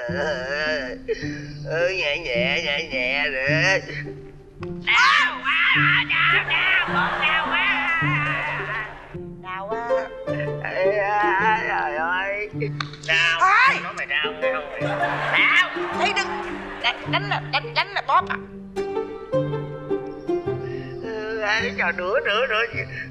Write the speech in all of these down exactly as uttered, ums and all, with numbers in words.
ừ, nhẹ nhẹ nhẹ nhẹ rồi. Đau quá, đau đau con đau quá, đau quá. Trời ơi, đau. Nói mày đau nghe không mày? Đau. Thấy đừng đánh đánh là đánh đánh là bóp à. Ừ, trời nữa nữa nữa.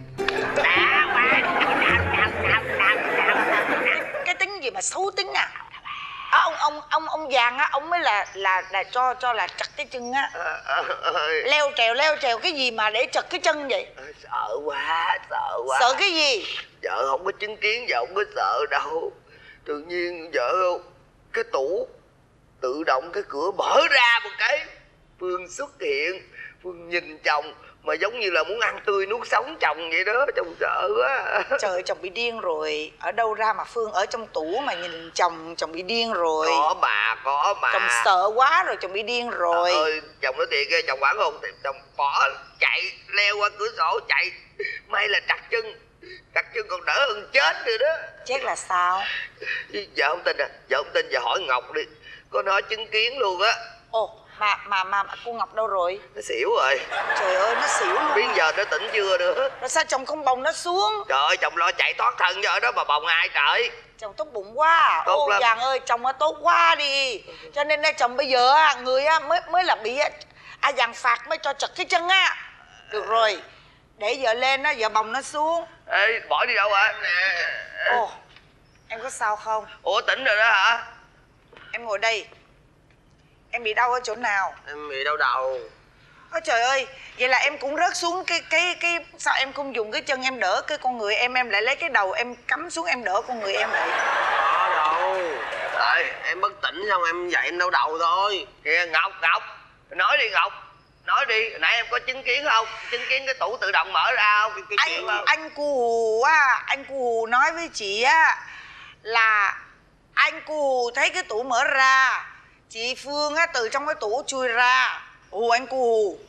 Đau quá, đau đau đau đau đau đau. Cái tính gì mà xấu tính à? À, ông ông ông ông vàng á, ông mới là là là cho cho là chặt cái chân á. À, à, à, leo trèo leo trèo cái gì mà để chặt cái chân vậy? à, sợ quá sợ quá. Sợ cái gì? Vợ không có chứng kiến, vợ không có sợ đâu. Tự nhiên vợ cái tủ tự động cái cửa mở ra một cái, Phương xuất hiện. Phương nhìn chồng mà giống như là muốn ăn tươi nuốt sống chồng vậy đó. Chồng sợ quá. Trời ơi, chồng bị điên rồi. Ở đâu ra mà Phương ở trong tủ mà nhìn chồng, chồng bị điên rồi. Có mà, có mà. Chồng sợ quá rồi, chồng bị điên rồi. Trời ơi, chồng nói thiệt, chồng quản hồn thì chồng bỏ chạy, leo qua cửa sổ chạy. May là trật chân, trật chân còn đỡ hơn chết rồi đó. Chết là sao? Vợ không tin à, vợ không tin giờ hỏi Ngọc đi. Có nó chứng kiến luôn á. Ồ, mà, mà, mà, mà cô Ngọc đâu rồi? Nó xỉu rồi. Trời ơi, nó xỉu luôn. Biết giờ nó tỉnh chưa nữa. Rồi sao chồng không bồng nó xuống? Trời ơi, chồng lo chạy thoát thân cho đó mà bồng ai trời. Chồng tốt bụng quá. Tốt Ô lắm. Vàng ơi, chồng á tốt quá đi. Cho nên là chồng bây giờ á, người á mới mới là bị á, à Vàng phạt mới cho chật cái chân á. Được rồi, để vợ lên á, vợ bồng nó xuống. Ê, bỏ đi đâu hả? Ồ, em có sao không? Ủa tỉnh rồi đó hả? Em ngồi đây. Em bị đau ở chỗ nào? Em bị đau đầu. Ôi trời ơi, vậy là em cũng rớt xuống cái cái cái sao em không dùng cái chân em đỡ cái con người em, em lại lấy cái đầu em cắm xuống em đỡ con người em vậy? Có đâu. Tại em bất tỉnh xong em dậy em đau đầu thôi. Kìa Ngọc, Ngọc, nói đi Ngọc. Nói đi, nãy em có chứng kiến không? Chứng kiến cái tủ tự động mở ra không? Cái, cái Anh không? anh cu Hù á, anh cu Hù nói với chị á là anh cu Hù thấy cái tủ mở ra, chị Phương á từ trong cái tủ chui ra. Ồ anh cu Hù.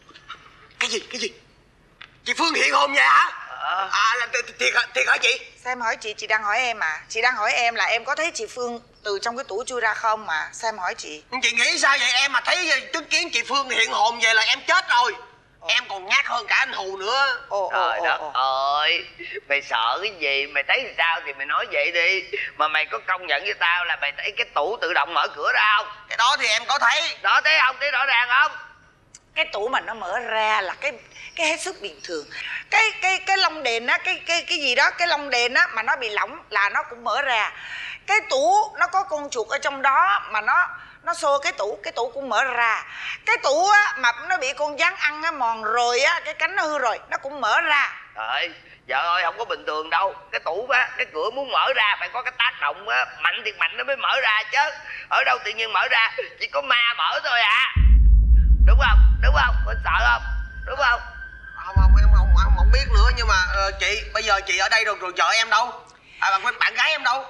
Cái gì, cái gì? Chị Phương hiện hồn vậy hả? À, À là thiệt, thiệt, thiệt hả chị? Sao em hỏi chị, chị đang hỏi em à? Chị đang hỏi em là em có thấy chị Phương từ trong cái tủ chui ra không mà? Sao em hỏi chị? Chị nghĩ sao vậy? Em mà thấy chứng kiến chị Phương hiện hồn vậy là em chết rồi. Ồ. Em còn nhát hơn cả anh Hù nữa. Ồ, trời ồ, đất ồ. ơi, mày sợ cái gì? Mày thấy thì sao thì mày nói vậy đi. Mà mày có công nhận với tao là mày thấy cái tủ tự động mở cửa ra không? Cái đó thì em có thấy. Đó, thấy không? Thấy rõ ràng không? Cái tủ mà nó mở ra là cái cái hết sức bình thường. Cái cái cái lông đèn á, cái cái cái gì đó, cái lông đèn á mà nó bị lỏng là nó cũng mở ra. Cái tủ nó có con chuột ở trong đó mà nó nó xô cái tủ, cái tủ cũng mở ra. Cái tủ á mà nó bị con gián ăn á mòn rồi á, cái cánh nó hư rồi, nó cũng mở ra. Trời vợ ơi, không có bình thường đâu. Cái tủ á, cái cửa muốn mở ra phải có cái tác động á mạnh thiệt mạnh nó mới mở ra chứ. Ở đâu tự nhiên mở ra, chỉ có ma mở thôi à. Đúng không? Đúng không? Có sợ không? Đúng không? Không, không, em không, không, không biết nữa. Nhưng mà uh, chị, bây giờ chị ở đây rồi, rồi vợ em đâu? À, bạn, bạn gái em đâu?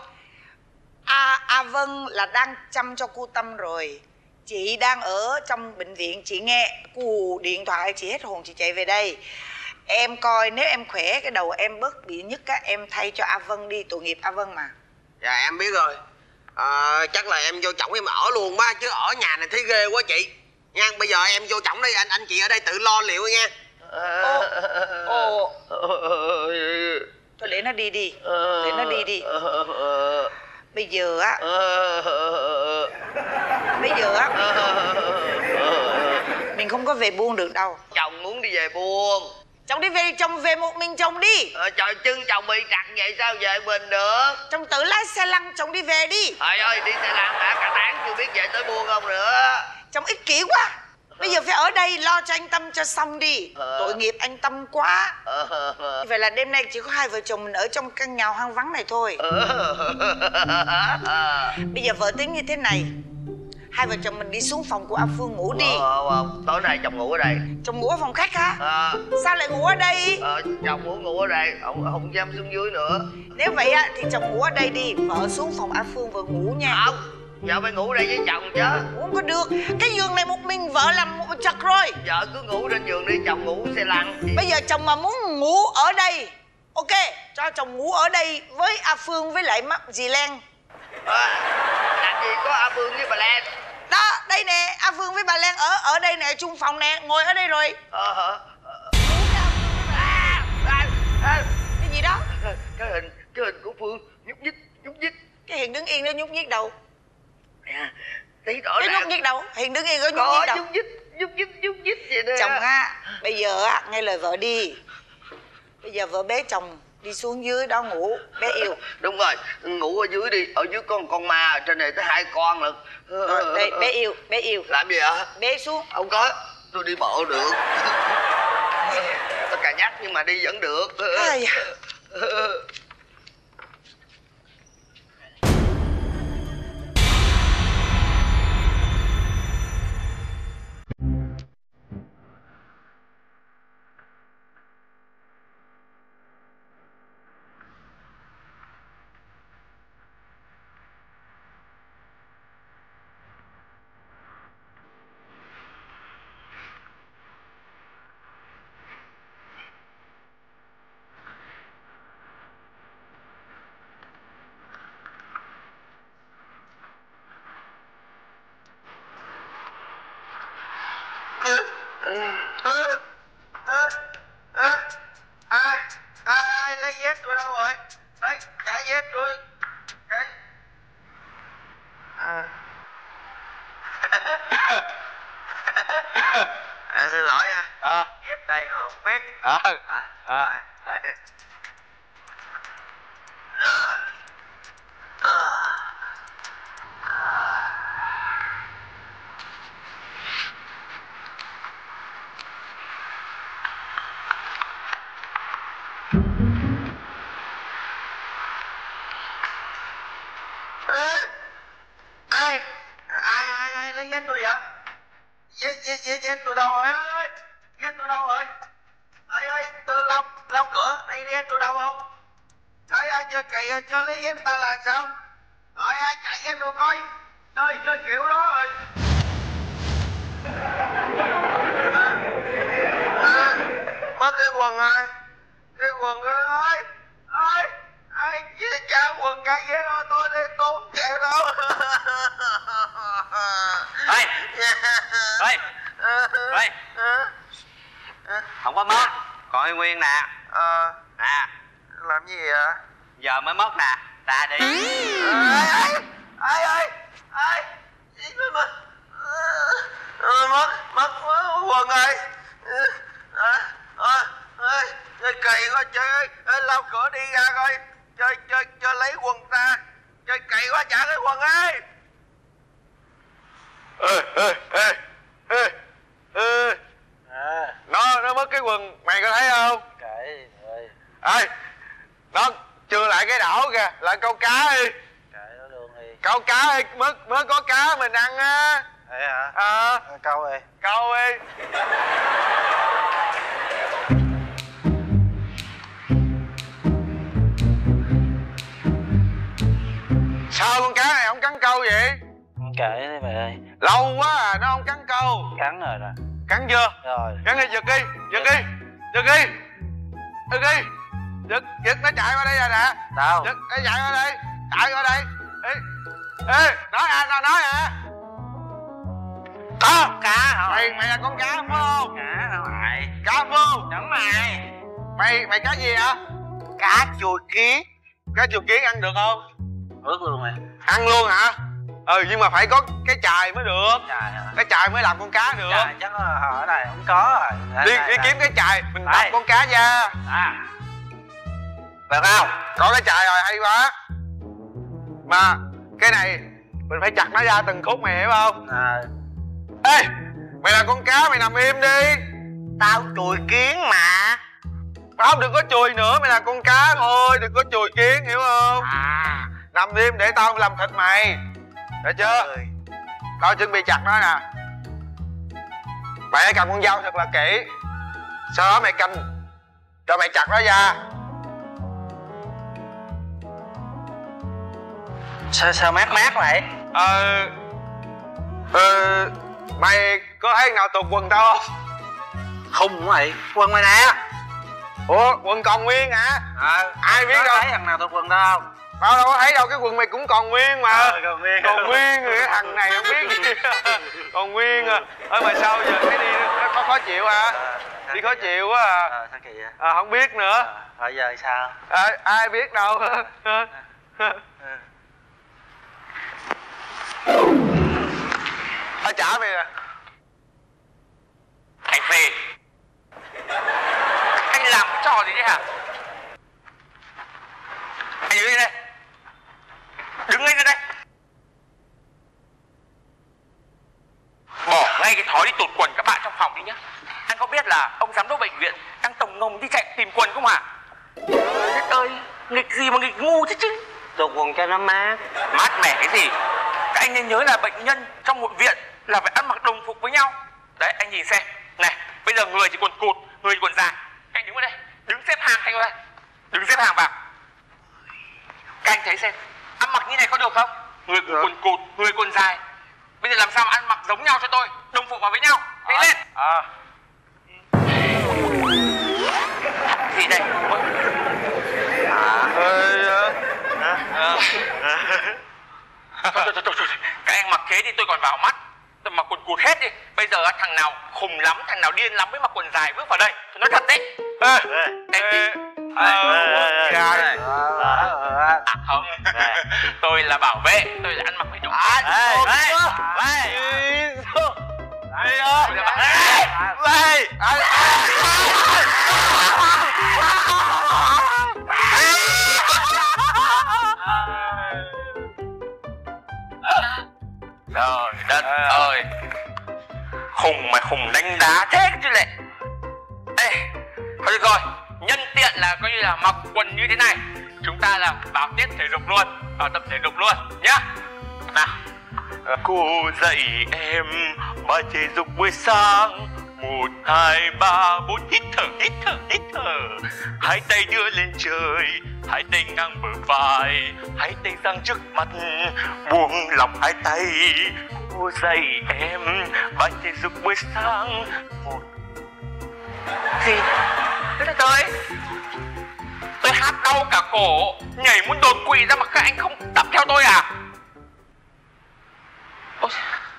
À, à Vân là đang chăm cho cô Tâm rồi. Chị đang ở trong bệnh viện, chị nghe cô điện thoại, chị hết hồn chị chạy về đây. Em coi nếu em khỏe, cái đầu em bớt bị nhức á, em thay cho A Vân đi, tội nghiệp A Vân mà. Dạ em biết rồi. À, chắc là em vô chổng em ở luôn ba, chứ ở nhà này thấy ghê quá chị. Nha, bây giờ em vô chổng đây, anh anh chị ở đây tự lo liệu nha. Ồ, ồ. Thôi để nó đi đi, để nó đi đi. Bây giờ á, bây giờ á, mình không có về buôn được đâu. Chồng muốn đi về buôn. Chồng đi về, chồng về một mình chồng đi. Ờ, trời, chân chồng bị trật vậy sao về mình được? Chồng tự lái xe lăn, chồng đi về đi. Trời ơi, đi xe lăn hả? Cả tháng chưa biết về tới buôn không nữa. Chồng ích kỷ quá. Bây giờ phải ở đây lo cho anh Tâm cho xong đi. Tội nghiệp anh Tâm quá. Vậy là đêm nay chỉ có hai vợ chồng mình ở trong căn nhà hoang vắng này thôi. Bây giờ vợ tính như thế này, hai vợ chồng mình đi xuống phòng của A Phương ngủ đi. Ờ, không, tối nay chồng ngủ ở đây. Chồng ngủ ở phòng khách hả? Ờ. Sao lại ngủ ở đây? Ờ, chồng muốn ngủ ở đây, không, không dám xuống dưới nữa. Nếu vậy á thì chồng ngủ ở đây đi, vợ xuống phòng A Phương vợ ngủ nha. Không, vợ phải ngủ đây với chồng chứ. Không có được, cái giường này một mình vợ làm một chật rồi. Vợ cứ ngủ trên giường đi, chồng ngủ xe lăn. Bây giờ chồng mà muốn ngủ ở đây, ok, cho chồng ngủ ở đây với A Phương với lại mắt dì Len. À, đặt làm gì có A Phương với bà Lan. Đó, đây nè, A Phương với bà Lan ở ở đây nè, chung phòng nè, ngồi ở đây rồi. Ờ hả? À, à, à. Cái gì đó? Cái hình, cái hình của Phương nhúc nhích, nhúc nhích. Cái Hiền đứng yên nó nhúc nhích đâu? À, thấy rõ Cái ràng. nhúc nhích đâu? Hiền đứng yên có nhúc Có nhích đâu? nhúc nhích, nhúc nhích, nhúc nhích vậy nè. Chồng á, bây giờ á, nghe lời vợ đi. Bây giờ vợ bế chồng đi xuống dưới đó ngủ, bé yêu. Đúng rồi, ngủ ở dưới đi, ở dưới con con ma, trên này tới hai con lận. Rồi, đây, bé yêu, bé yêu. Làm gì ạ? Bế xuống. Không có, tôi đi bộ được. Tôi cà nhắc nhưng mà đi vẫn được. Ai da. Ai lấy dép tôi đâu rồi? Đấy, trả dép tôi. Cái... À. À, xin lỗi nha. Ờ. Dép đây không biết. Ờ. Ờ. Ai? Ai ai ai lấy dép tôi vậy? Dép dép dép dép tôi đâu rồi ơi? Dép tôi đâu rồi? Ơi ơi, tôi lông lông cửa, đây dép tôi đâu không? Trời ơi, chơi kỳ cho lấy dép ta là sao? Rồi ai chạy dép tôi coi. Chơi chơi kiểu đó rồi. À, mất cái quần rồi. Cái quần rồi ơi. Ơi. Ai chia trả quần cái ghế đó tôi đi tốn kẹo đâu. Ê! Ê! Ê! Không có mất, còn y nguyên nè. Ờ, Nè, làm gì vậy? giờ mới mất nè, ra đi. Ai ai ai ai mất mất mất quần rồi. Ơi kỳ quá trời ơi, lau cửa đi ra coi, chơi chơi chơi lấy quần ra, chơi kỳ quá trả cái quần ấy. Ê ê ê ê ê À, nó nó mất cái quần mày có thấy không? kệ ơi, Ê nó chưa lại cái đảo kìa, lại câu cá đi. kệ nó luôn đi. Câu cá đi, mới mới có cá mình ăn á. Vậy hả? Ờ À, câu đi. câu đi. Sao con cá này không cắn câu vậy? Kệ đi mày ơi. Lâu quá à nó không cắn câu. Cắn rồi nè. Cắn chưa? Rồi. Cắn đi, giật đi, giật đi, giật đi, giật đi, giật, giật nó chạy qua đây rồi nè. Đâu? Giật, nó chạy qua đây, chạy qua đây. Ê, ê, nói à, nó nói à. Có, Cá rồi. mày, mày là con cá phải không? Cá đâu mày? Cá phải không? Đúng mày. Mày, mày cá gì hả? Cá chùi kiến. Cá chùi kiến ăn được không? Ướt luôn mày. Ăn luôn hả? Ừ, nhưng mà phải có cái chài mới được. Chài hả? Cái chài mới làm con cá được. Chài chắc ở đây không có rồi. Đây, Đi, đây, đi đây. kiếm cái chài, mình Đây. đập con cá ra. À. Được không? Có cái chài rồi, hay quá. Mà cái này mình phải chặt nó ra từng khúc, mày hiểu không? À. Ê, mày là con cá, mày nằm im đi. Tao chùi kiến mà. Không, đừng có chùi nữa, mày là con cá thôi, đừng có chùi kiến, hiểu không? À. Nằm im để tao làm thịt mày. Được chưa? Ừ. Tao chuẩn bị chặt nó nè. Mày hãy cầm con dao thật là kỹ. Sau đó mày canh cho mày chặt nó ra. Sao sao mát mát vậy? Ờ Ờ Mày có thấy nào tụt quần tao không? Khùng mày. Quần mày nè. Ủa quần còn nguyên hả? Ờ. Ai biết Có đâu. thấy thằng nào tụt quần đâu. Tao đâu có thấy đâu, cái quần mày cũng còn nguyên mà. Ờ, còn nguyên. Còn nguyên rồi, cái thằng này không biết gì. Còn nguyên à. Ơi mà sao giờ thấy đi nó có khó chịu hả? Ờ, Đi khó chịu quá à. Ờ, sao kỳ vậy? À, không biết nữa. Ờ, rồi giờ sao? À, ai biết đâu. Tao trả mày nè. Anh Phi, anh làm cái trò gì đấy hả? Anh đứng lên đây, đứng lên đây, bỏ ngay cái thói đi tụt quần các bạn trong phòng đi nhá. Anh có biết là ông giám đốc bệnh viện đang tổng ngông đi chạy tìm quần không hả? Trời đất ơi, nghịch gì mà nghịch ngu thế chứ. Tụt quần cho nó mát. Mát mẻ cái gì? Các anh nên nhớ là bệnh nhân trong một viện là phải ăn mặc đồng phục với nhau. Đấy, anh nhìn xem. Này, bây giờ người thì quần cụt, người thì quần dài. Các anh đứng ở đây, đứng xếp hàng anh ơi. Đứng xếp hàng vào. Các anh thấy xem, ăn mặc như này có được không? Người Được. quần cụt, người quần dài. Bây giờ làm sao mà ăn mặc giống nhau cho tôi, đồng phục vào với nhau. Nhanh lên. À. Gì đây? À. Ê, Thôi, thôi, thôi, thôi, thôi. Các anh mặc thế thì tôi còn vào mắt. Tôi mặc quần cụt hết đi. Bây giờ thằng nào khùng lắm, thằng nào điên lắm mới mặc quần dài bước vào đây. Tôi nói thật đấy. Ê, Em ê, đi. ê, gài. À không, tôi là bảo vệ, tôi là ăn mặc phải đúng. À, Ê, ôi, ê, ôi. ê. Ê, sao? Ê, Tôi là bảo vệ. ê, ê, Trời đất ơi, khùng mà khùng đánh đá thế chứ lệ. Ê, thôi được rồi, nhân tiện là coi như là mặc quần như thế này, chúng ta là vào tiết thể dục luôn, vào tập thể dục luôn nhá. Nào, cô dạy em bài thể dục buổi sáng. Một, hai, ba, bốn, hít thở, hít thở, hít thở. Hai tay đưa lên trời, hai tay ngang bờ vai, hai tay giang trước mặt, buông lỏng hai tay. Cô dạy em bài thể dục buổi sáng. Một. Gì? Thế là tôi Tôi hát đau cả cổ, nhảy muốn đột quỵ ra mà các anh không tập theo tôi à? Ôi.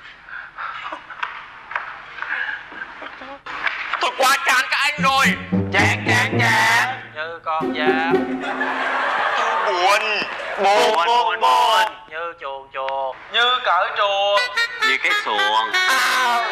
Tôi quá chán các anh rồi. Chán chán chán. Như con dám. Tôi buồn. Buồn buồn buồn. Như chuồn chuồn. như cởi chuồng. Như cái xuồng. À.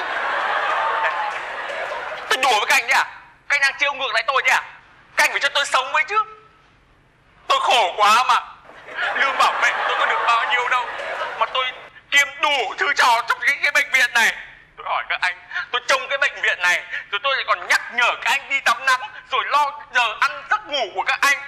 Tôi đùa với các anh đấy à? Các anh đang trêu ngược lại tôi đấy à? Các anh phải cho tôi sống với chứ. Tôi khổ quá mà. Lương bảo vệ tôi có được bao nhiêu đâu mà tôi kiếm đủ thứ trò trong cái, cái bệnh viện này. Tôi hỏi các anh, tôi trông cái bệnh viện này rồi tôi lại còn nhắc nhở các anh đi tắm nắng, rồi lo giờ ăn giấc ngủ của các anh.